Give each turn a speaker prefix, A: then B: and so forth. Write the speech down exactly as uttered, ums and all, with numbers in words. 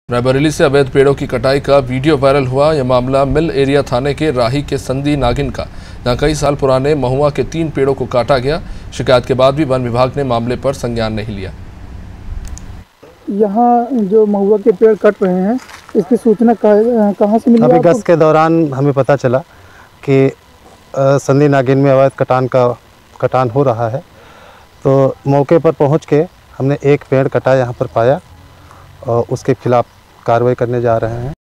A: रायबरेली से अवैध पेड़ों की कटाई का वीडियो वायरल हुआ। यह मामला मिल एरिया थाने के राही के संदी नागिन का, जहां कई साल पुराने महुआ के तीन पेड़ों को काटा गया। शिकायत के बाद भी वन विभाग ने मामले पर संज्ञान नहीं लिया।
B: यहाँ जो महुआ के पेड़ कट रहे हैं, इसकी सूचना कहाँ से मिली?
C: अभी गश्त के दौरान हमें पता चला कि संदी नागिन में अवैध कटान का कटान हो रहा है, तो मौके पर पहुंच के हमने एक पेड़ कटा यहाँ पर पाया और उसके खिलाफ कार्रवाई करने जा रहे हैं।